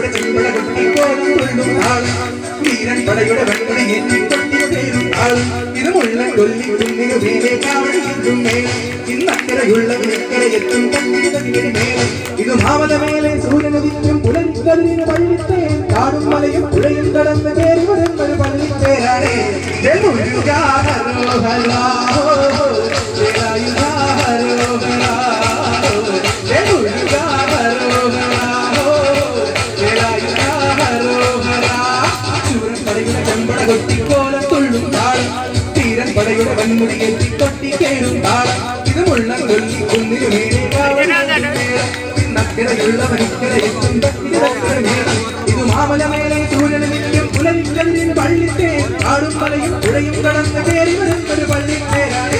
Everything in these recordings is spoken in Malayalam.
പടയുടെ ചെമ്പട കൊട്ടി കോലം കൊള്ളും ആൾ വീരൻ പടയുടെ വെണ്ണുടി ഏറ്റി കൊട്ടി പേരും ആൾ ഇത് മുള്ള കൊല്ലി കുന്നിനു മേലെ കാവടിയും മേലെ ഇന്നക്കരയുള്ളവരെ എത്തും കണ്ണിന് മേലെ ഇത് മാമല മേലെ സൂര്യനദിക്കും പുലരിക്കലിന് പള്ളിത്തേ കാടും മലയും പുഴയും കടന്ന് കയറി വരുന്നൊരു പള്ളിത്തേരാണ് കൊട്ടിക്കോലം തുള്ളും താളം തീരൻ പടയുടെ വൻമുടിയേറ്റി കൊട്ടി കേടും താളം ഇത് മുള്ള കൊല്ലി കുന്നിനു മേലെ നക്കരയുള്ളവരിക്കരയെത്തും ഇത് മാമല മേലെ സൂര്യനും പുലരിക്കലിന് പള്ളിത്തേ കാടും മലയും പുഴയും കടന്ന് കയറി വരുന്നൊരു പള്ളിത്തേരാണ്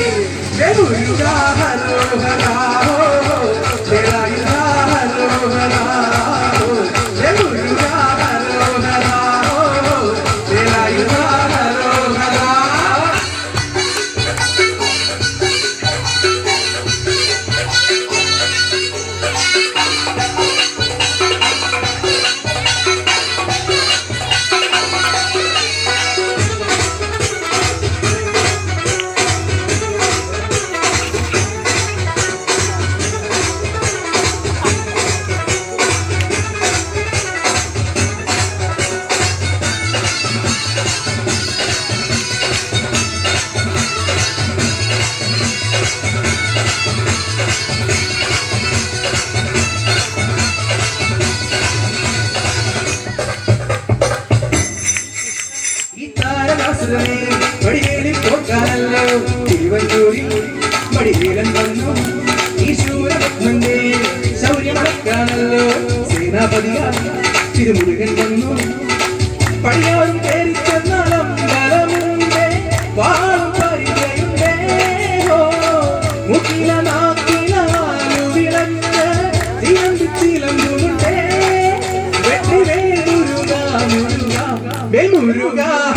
മടിവേലി പോക്കാനല്ലോ തിരുവഞ്ചൂരിൽ മടിവേലൻ വന്നു ഈ ശൂരഭക്തന്റെ ശൗര്യമടക്കാനല്ലോ സേനാപതിയാൽ തിരുമുരുകൻ വന്നു പടിയാറും കയറി ചെന്നാലും ബലമുണ്ടേ വാളും പരിചയുണ്ടേ മുക്കില നാക്കിലാലു വിളഞ്ഞ് തിലമ്പുണ്ടേ വെട്ടിവേ മുരുക മുരുക വെമുരുക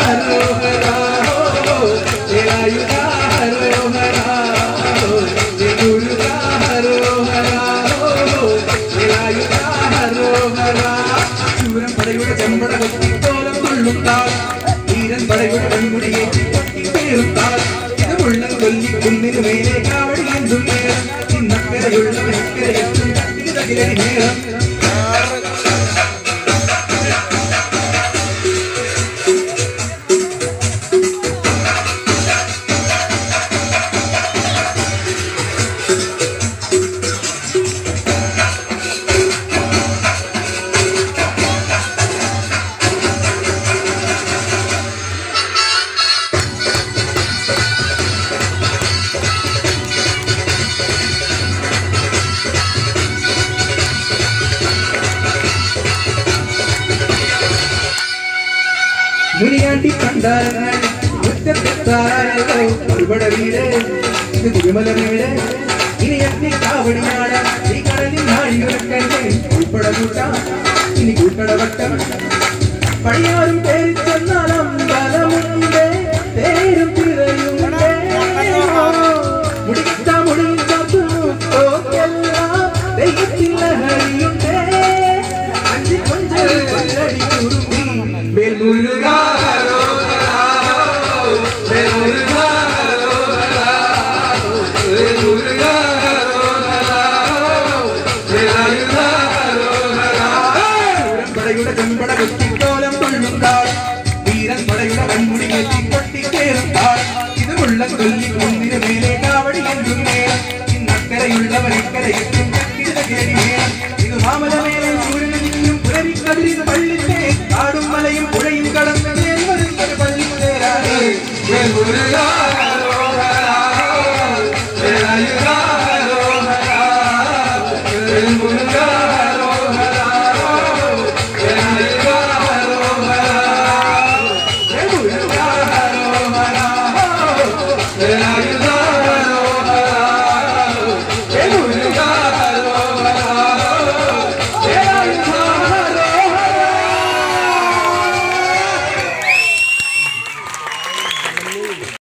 ശൂരൻ പടയുടെ ചെമ്പട കൊട്ടിക്കോലം തുള്ളും താൾ വീരൻ പടയുടെ പെൺകുടിയേറ്റി കൊട്ടി പേരും താൾ ഇത് മുള്ള കൊല്ലി കുന്നിനു മേലെ കാവടി എന്തും നേരം ഇന്നക്കരയുള്ളവരിക്കരയെത്തും തകിലടി നേരം മുനിയാണ്ടി കണ്ടാരങ്ങൾ മുറ്റത്തെത്താരല്ലോ ഒരുപട വീട് ഇത് തിരുമല വീട് ഇനി എത്തി കാവടിയാട ഈ കടലിൽ നാഴികളൊക്കെ ഉൾപ്പെട കൂട്ടാം ഇനി കൂട്ടട വട്ടം പടിയാറും പേരി ചെന്നാലും ബലമുണ്ട് പേരും തിരയുമുണ്ട് മുടിത്ത മുടിക്കാത്തു തോക്കെല്ലാം ദൈവത്തിൽ ലഹരിയുണ്ട് അഞ്ചി കൊഞ്ചൽ കൊല്ലടി കുറുമ്പി വെൽമുരുക പടയുടെ ചെമ്പട കൊട്ടിക്കോലം കൊള്ളും താൾ വീരൻ പടയുടെ വൻമുടി കെട്ടി കൊട്ടിക്കേറും താൾ ഇത് മുള്ള കൊല്ലി കുന്നിനു മേലെ കാവടി എന്തും നേരം ഇന്നക്കരയുള്ളവരിക്കരയെത്തും ഇത് മാമല